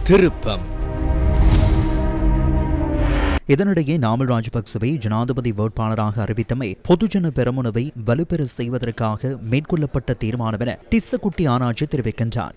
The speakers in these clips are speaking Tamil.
திருப்பம். இதனிடையே நாமல் ராஜபக்சவை ஜனாதிபதி வேட்பாளராக அறிவித்தமை பொதுஜன பெரமுனவை வலுப்பெற செய்வதற்காக மேற்கொள்ளப்பட்ட தீர்மானம் என டிஸ்ஸகுட்டி ஆராய்ச்சி தெரிவிக்கின்றார்.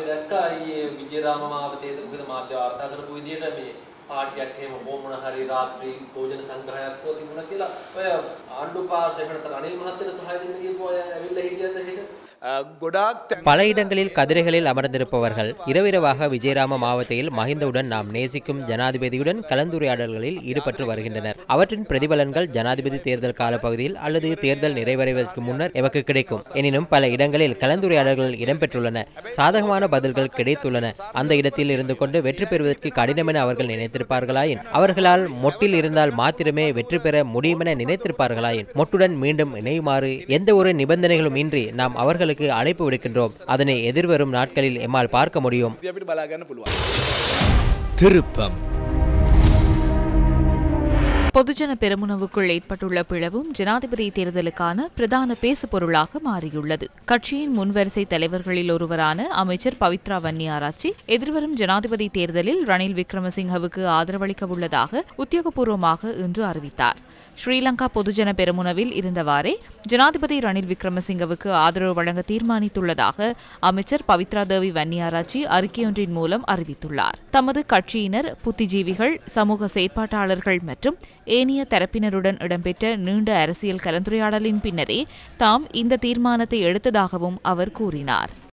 பல இடங்களில் கதிரைகளில் அமர்ந்திருப்பவர்கள் இரவிரவாக விஜயராம மாவட்டத்தில் மஹிந்தவுடன் நாம் நேசிக்கும் ஜனாதிபதியுடன் கலந்துரையாடல்களில் ஈடுபட்டு வருகின்றனர். அவற்றின் பிரதிபலன்கள் ஜனாதிபதி தேர்தல் காலப்பகுதியில் அல்லது தேர்தல் நிறைவடைவதற்கு முன்னர் எமக்கு கிடைக்கும். எனினும் பல இடங்களில் கலந்துரையாடல்கள் இடம்பெற்றுள்ளன. சாதகமான பதில்கள் கிடைத்துள்ளன. அந்த இடத்தில் இருந்து கொண்டு வெற்றி பெறுவதற்கு கடினம் என அவர்கள் நினைத்திருப்பார்களாயின், அவர்களால் மொட்டில் இருந்தால் மாத்திரமே வெற்றி பெற முடியும் என நினைத்திருப்பார்களாயின், மொட்டுடன் மீண்டும் இணையுமாறு எந்த ஒரு நிபந்தனைகளும் இன்றி நாம் அவர்களுக்கு அழைப்பு விடுக்கின்றோம். அதனை எதிர்வரும் நாட்களில் எம்மால் பார்க்க முடியும். திருப்பம். பொதுஜன பெரமுனவுக்குள் ஏற்பட்டுள்ள பிளவும் ஜனாதிபதி தேர்தலுக்கான பிரதான பேசுபொருளாக மாறியுள்ளது. கட்சியின் முன்வரிசை தலைவர்களில் ஒருவரான அமைச்சர் பவித்ரா வன்னியாராச்சி எதிர்வரும் ஜனாதிபதி தேர்தலில் ரணில் விக்ரமசிங்கவுக்கு ஆதரவளிக்க உள்ளதாக உத்தியோகபூர்வமாக இன்று அறிவித்தார். ஸ்ரீலங்கா பொதுஜன பெரமுனவில் இருந்தவாறே ஜனாதிபதி ரணில் விக்ரமசிங்கவுக்கு ஆதரவு வழங்க தீர்மானித்துள்ளதாக அமைச்சர் பவித்ரா தேவி வன்னியாராச்சி அறிக்கையொன்றின் மூலம் அறிவித்துள்ளார். தமது கட்சியினர், புத்திஜீவிகள், சமூக செயற்பாட்டாளர்கள் மற்றும் ஏனைய தரப்பினருடன் இடம்பெற்ற நீண்ட அரசியல் கலந்துரையாடலின் பின்னரே தாம் இந்த தீர்மானத்தை எடுத்ததாகவும் அவர் கூறினார்.